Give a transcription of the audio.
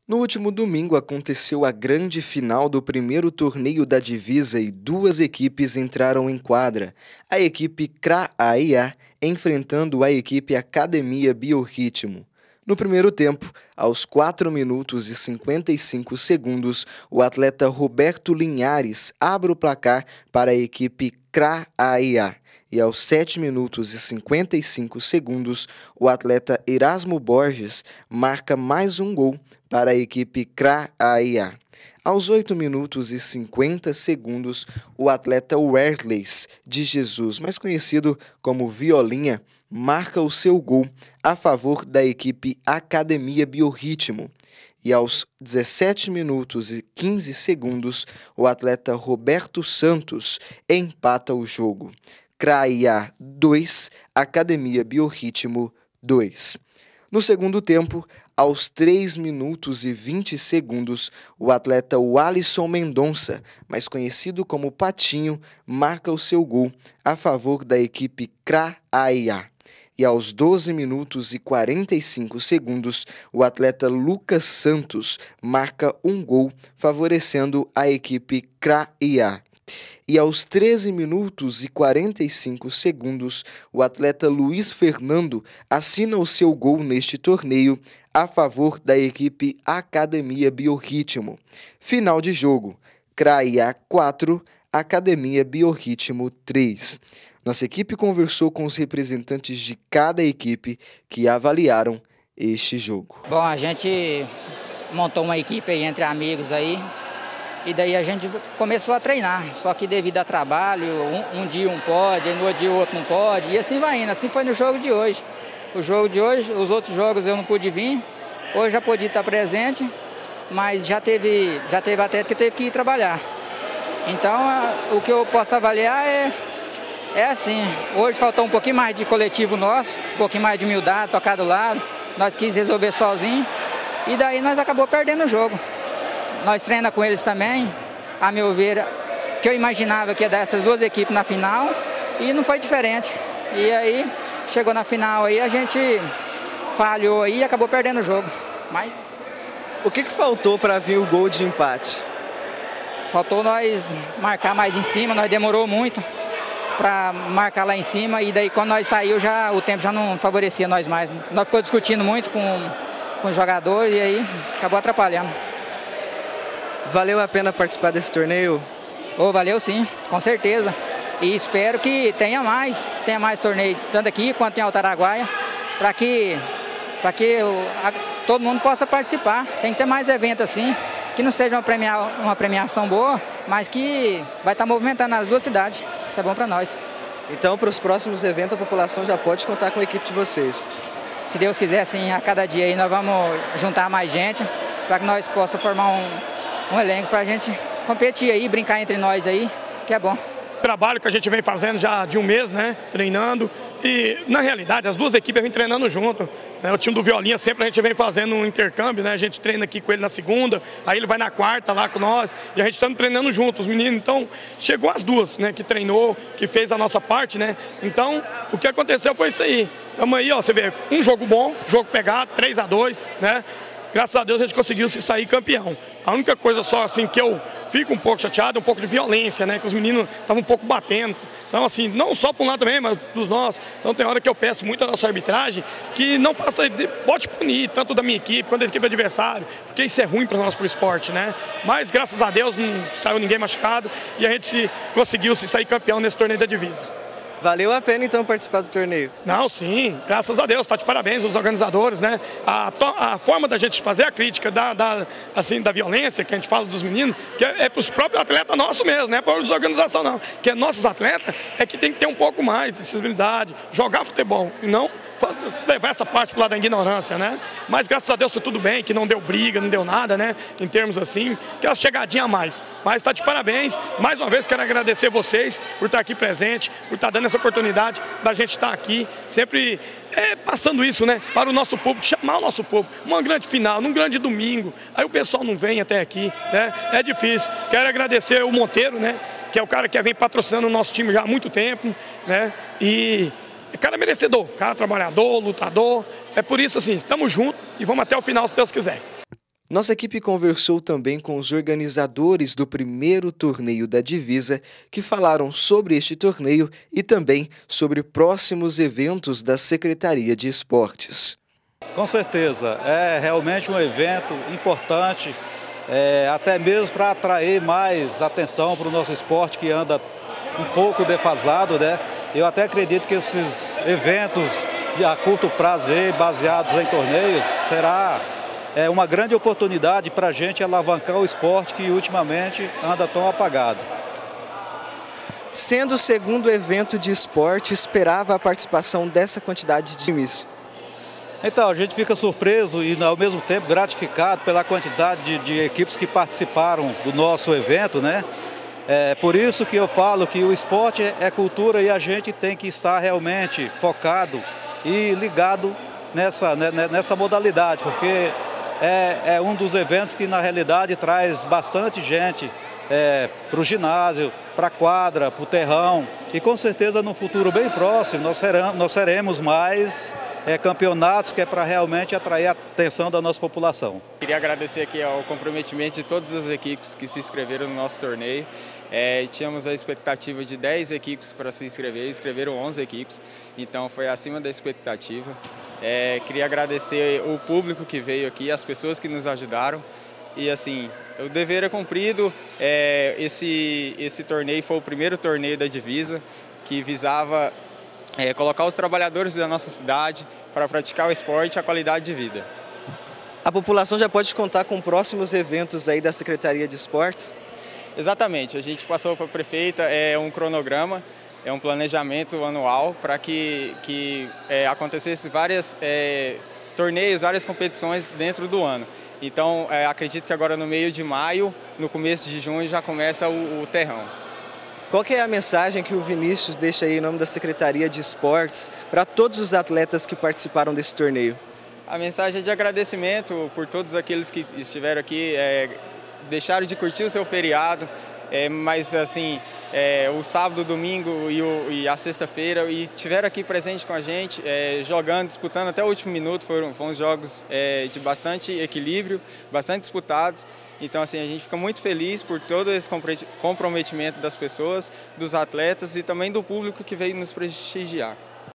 No último domingo aconteceu a grande final do primeiro torneio da Divisa e duas equipes entraram em quadra. A equipe CRA-AIA enfrentando a equipe Academia Biorritmo. No primeiro tempo, aos 4 minutos e 55 segundos, o atleta Roberto Linhares abre o placar para a equipe CRA-AIA. E aos 7 minutos e 55 segundos, o atleta Erasmo Borges marca mais um gol para a equipe CRA-AIA. Aos 8 minutos e 50 segundos, o atleta Werleis de Jesus, mais conhecido como Violinha, marca o seu gol a favor da equipe Academia Biorritmo. E aos 17 minutos e 15 segundos, o atleta Roberto Santos empata o jogo. CRA-AIA 2, Academia Biorritmo 2. No segundo tempo, aos 3 minutos e 20 segundos, o atleta Walisson Mendonça, mais conhecido como Patinho, marca o seu gol a favor da equipe CRA-AIA. E aos 12 minutos e 45 segundos, o atleta Lucas Santos marca um gol, favorecendo a equipe CRA-AIA. E aos 13 minutos e 45 segundos, o atleta Luiz Fernando assina o seu gol neste torneio a favor da equipe Academia Biorritmo. Final de jogo: CRA-AIA 4, Academia Biorritmo 3. Nossa equipe conversou com os representantes de cada equipe que avaliaram este jogo. Bom, a gente montou uma equipe aí entre amigos aí. E daí a gente começou a treinar, só que devido a trabalho, um dia um pode, no outro dia o outro não pode, e assim vai indo. Assim foi no jogo de hoje. O jogo de hoje, os outros jogos eu não pude vir, hoje já podia estar presente, mas já teve atleta que teve que ir trabalhar. Então, o que eu posso avaliar é assim, hoje faltou um pouquinho mais de coletivo nosso, um pouquinho mais de humildade, tocar do lado, nós quis resolver sozinho, e daí nós acabou perdendo o jogo. Nós treinamos com eles também, a meu ver, que eu imaginava que ia dar essas duas equipes na final e não foi diferente. E aí, chegou na final aí, a gente falhou aí e acabou perdendo o jogo. Mas o que faltou para vir o gol de empate? Faltou nós marcar mais em cima, nós demorou muito para marcar lá em cima e daí quando nós saímos o tempo já não favorecia nós mais. Nós ficamos discutindo muito com os jogadores e aí acabou atrapalhando. Valeu a pena participar desse torneio? Oh, valeu sim, com certeza. E espero que tenha mais torneio, tanto aqui quanto em Altaraguaia, para que todo mundo possa participar. Tem que ter mais eventos assim, que não seja uma premiação boa, mas que vai estar movimentando as duas cidades. Isso é bom para nós. Então, para os próximos eventos, a população já pode contar com a equipe de vocês? Se Deus quiser, assim, a cada dia aí nós vamos juntar mais gente, para que nós possamos formar um elenco para a gente competir aí, brincar entre nós aí, que é bom. Trabalho que a gente vem fazendo já de um mês, né, treinando, e na realidade as duas equipes vêm treinando junto, né? O time do Violinha sempre a gente vem fazendo um intercâmbio, né? A gente treina aqui com ele na segunda, aí ele vai na quarta lá com nós, e a gente estamos treinando junto, os meninos. Então chegou as duas, né, que treinou, que fez a nossa parte, né? Então o que aconteceu foi isso aí. Estamos aí, ó, você vê, um jogo bom, jogo pegado, 3-2, né? Graças a Deus a gente conseguiu se sair campeão. A única coisa só assim que eu fico um pouco chateado é um pouco de violência, né? Que os meninos estavam um pouco batendo. Então assim, não só para um lado também, mas dos nossos. Então tem hora que eu peço muito a nossa arbitragem que não faça, pode punir tanto da minha equipe quanto da equipe adversária, porque isso é ruim para nós, para o esporte, né? Mas graças a Deus não saiu ninguém machucado e a gente conseguiu se sair campeão nesse torneio da divisa. Valeu a pena, então, participar do torneio? Não, sim, graças a Deus, tá de parabéns os organizadores, né? A forma da gente fazer a crítica da violência, que a gente fala dos meninos, que é para os próprios atletas nossos mesmo, não é para a organização não, que é nossos atletas, é que tem que ter um pouco mais de sensibilidade, jogar futebol, e não levar essa parte pro lado da ignorância, né? Mas graças a Deus foi tudo bem, que não deu briga, não deu nada, né? Em termos assim, que é uma chegadinha a mais. Mas tá de parabéns, mais uma vez quero agradecer vocês por estar aqui presente, por estar dando essa oportunidade da gente estar aqui, sempre passando isso, né? Para o nosso público, chamar o nosso público, uma grande final, num grande domingo, aí o pessoal não vem até aqui, né? É difícil. Quero agradecer o Monteiro, né? Que é o cara que vem patrocinando o nosso time já há muito tempo, né? E cara merecedor, cara trabalhador, lutador. É por isso assim, estamos juntos e vamos até o final se Deus quiser. Nossa equipe conversou também com os organizadores do primeiro torneio da Divisa, que falaram sobre este torneio e também sobre próximos eventos da Secretaria de Esportes. Com certeza, é realmente um evento importante, até mesmo para atrair mais atenção para o nosso esporte que anda um pouco defasado, né? Eu até acredito que esses eventos a curto prazo baseados em torneios será uma grande oportunidade para a gente alavancar o esporte que ultimamente anda tão apagado. Sendo o segundo evento de esporte, esperava a participação dessa quantidade de times? Então, a gente fica surpreso e ao mesmo tempo gratificado pela quantidade de equipes que participaram do nosso evento, né? Por isso que eu falo que o esporte é cultura e a gente tem que estar realmente focado e ligado nessa modalidade, porque é um dos eventos que na realidade traz bastante gente para o ginásio, para a quadra, para o terrão, e com certeza no futuro bem próximo nós teremos mais campeonatos que é para realmente atrair a atenção da nossa população. Queria agradecer aqui ao comprometimento de todas as equipes que se inscreveram no nosso torneio. Tínhamos a expectativa de 10 equipes para se inscrever, inscreveram 11 equipes, então foi acima da expectativa. Queria agradecer o público que veio aqui, as pessoas que nos ajudaram. E assim, o dever é cumprido. Esse torneio foi o primeiro torneio da Divisa, que visava colocar os trabalhadores da nossa cidade para praticar o esporte e a qualidade de vida. A população já pode contar com próximos eventos aí da Secretaria de Esportes? Exatamente, a gente passou para a prefeita um cronograma, um planejamento anual para que acontecesse vários torneios, várias competições dentro do ano. Então, acredito que agora no meio de maio, no começo de junho, já começa o terrão. Qual que é a mensagem que o Vinícius deixa aí em nome da Secretaria de Esportes para todos os atletas que participaram desse torneio? A mensagem é de agradecimento por todos aqueles que estiveram aqui, deixaram de curtir o seu feriado, mas assim, o sábado, o domingo e a sexta-feira e estiveram aqui presente com a gente, jogando, disputando até o último minuto. Foram jogos de bastante equilíbrio, bastante disputados. Então assim, a gente fica muito feliz por todo esse comprometimento das pessoas, dos atletas e também do público que veio nos prestigiar.